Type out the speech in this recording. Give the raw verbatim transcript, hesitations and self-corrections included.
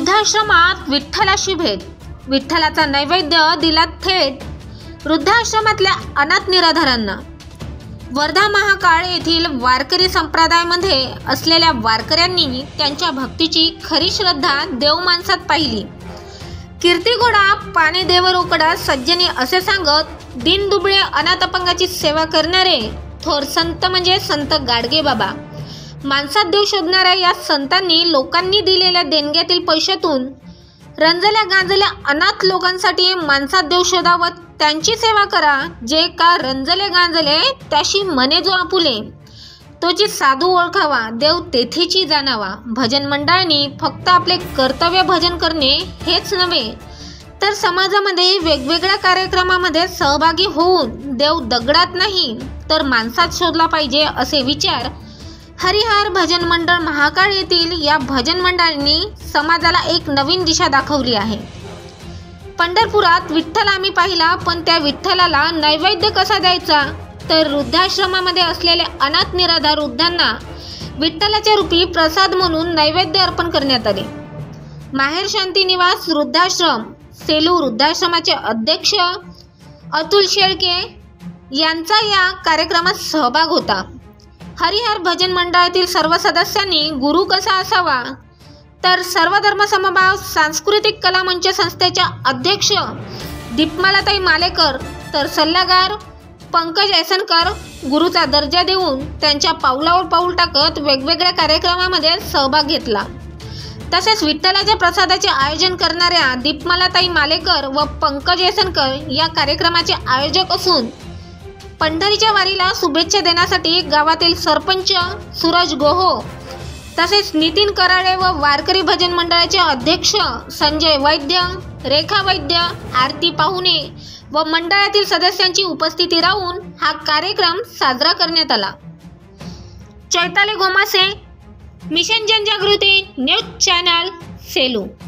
वृद्धाश्रमात विठ्ठलाशी भेट, विठ्ठलाचा नैवेद्य दिला थेट वृद्धाश्रमातल्या अनाथ निराधारांना। वर्धा महाकाळ येथील वारकरी संप्रदायामध्ये असलेल्या वारकऱ्यांनी त्यांच्या भक्तीची खरी श्रद्धा देव माणसात पाहिली। कीर्तिघोडा पाने देव रोकडा सज्जनी असे सांगत दीनदुबळे अनाथ अपंगाची सेवा करणारे थोर संत म्हणजे संत गाडगे बाबा। माणसात देव शोधणाऱ्या या संतांनी लोकांनी दिलेल्या देणग्यातील पैशातून रंजल्या गांजल्या अनाथ लोकांसाठी माणसात देव शोधा व त्यांची सेवा करा। जे का रंजले गांजले त्याशी मने जो आपुले, तोची साधू ओळखावा देव तेथेची जाणावा। भजन मंडळांनी फक्त आपले कर्तव्य भजन करणे हेच नव्हे तर समाजामध्ये वेगवेगळ्या कार्यक्रमामध्ये सहभागी होऊन देव दगडात नाही तर माणसात शोधला पाहिजे असे विचार हरिहर भजन मंडळ महाकाळ येथील या भजन मंडळांनी समाजाला एक नवीन दिशा दाखवली आहे। पंढरपुरात विठ्ठल आम्ही पाहिला, पण त्या विठ्ठलाला नैवेद्य कसा द्यायचा तर वृद्धाश्रमामध्ये असलेल्या अनाथ निराधार वृद्धांना विठ्ठलाच्या रूपी प्रसाद म्हणून नैवेद्य अर्पण करण्यात आले। माहेर शांती निवास वृद्धाश्रम सेलू वृद्धाश्रमाचे अध्यक्ष अतुल शेळके यांचा या कार्यक्रमात सहभाग होता। हरिहर भजन मंडळातील सर्व सदस्यांनी गुरु कसा असावा तर सर्व धर्म समभाव सांस्कृतिक कला मंच संस्थेच्या अध्यक्ष दीपमालाताई मालेकर तर सल्लागार पंकज ऐसनकर गुरुचा दर्जा देऊन त्यांच्या पावलावर पाऊल टाकत वेगवेगळ्या कार्यक्रमामध्ये सहभाग घेतला। तसेच विठ्ठलाच्या प्रसादाचे आयोजन करणाऱ्या दीपमालाताई मालेकर व पंकज ऐसनकर या कार्यक्रमाचे आयोजक असून पंढरीच्या वारीला शुभेच्छा देण्यासाठी गावातील सरपंच सूरज गोहो तसेच नितीन कराळे व वारकरी भजन मंडळाचे अध्यक्ष संजय वैद्य, रेखा वैद्य, आरती पाहुणे व मंडळातील सदस्यांची उपस्थिती राहून हा कार्यक्रम साजरा करण्यात आला। चैताली गोमासे, मिशन जनजागृती न्यूज चॅनल, सेलू।